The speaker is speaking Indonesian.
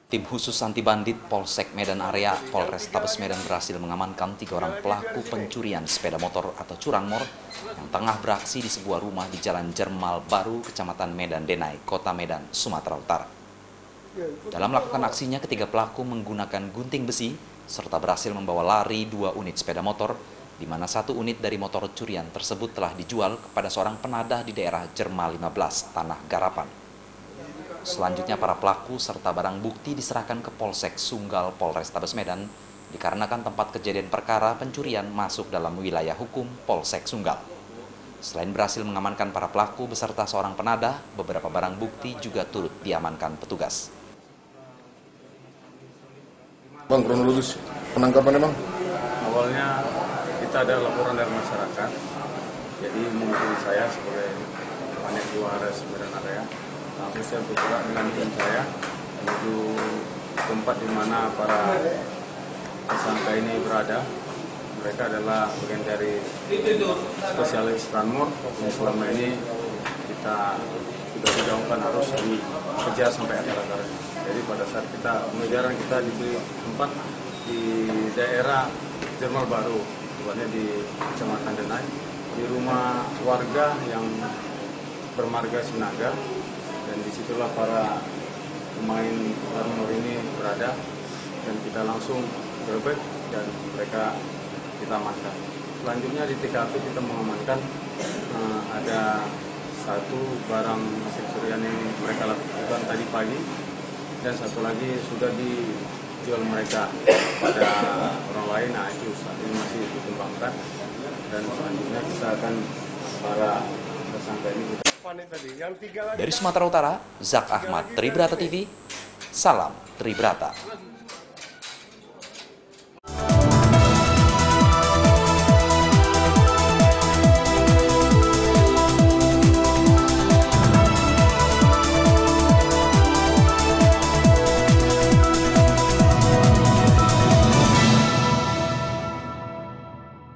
Tim khusus anti bandit Polsek Medan Area Polrestabes Medan berhasil mengamankan 3 orang pelaku pencurian sepeda motor atau curanmor yang tengah beraksi di sebuah rumah di Jalan Jermal Baru, Kecamatan Medan Denai, Kota Medan, Sumatera Utara. Dalam melakukan aksinya, ketiga pelaku menggunakan gunting besi serta berhasil membawa lari 2 unit sepeda motor, di mana 1 unit dari motor curian tersebut telah dijual kepada seorang penadah di daerah Jermal 15, Tanah Garapan. Selanjutnya para pelaku serta barang bukti diserahkan ke Polsek Sunggal Polrestabes Medan dikarenakan tempat kejadian perkara pencurian masuk dalam wilayah hukum Polsek Sunggal. Selain berhasil mengamankan para pelaku beserta seorang penadah, beberapa barang bukti juga turut diamankan petugas. Bang, kronologis penangkapan Bang? Awalnya kita ada laporan dari masyarakat, jadi mungkin saya sebagai Panit Juares Medan Area langsung saya bergerak dengan tim saya menuju tempat di mana para tersangka ini berada. Mereka adalah bagian dari spesialis tranmor yang selama ini kita sudah digaungkan harus dikejar sampai akar-akarnya. Jadi pada saat pengejaran kita diberi tempat di daerah Jermal Baru, tepatnya di Kecamatan Denai, di rumah warga yang bermarga Sinaga. Dan disitulah para pemain tranmor ini berada dan kita langsung gerbek dan mereka kita amankan. Selanjutnya di TKP kita mengamankan ada 1 barang hasil curian yang mereka lakukan tadi pagi dan 1 lagi sudah dijual mereka pada orang lain. Nah, itu saat ini masih dikembangkan dan selanjutnya kita akan para tersangka ini kita. Dari Sumatera Utara, Zak Ahmad, Tribrata TV, salam Tribrata.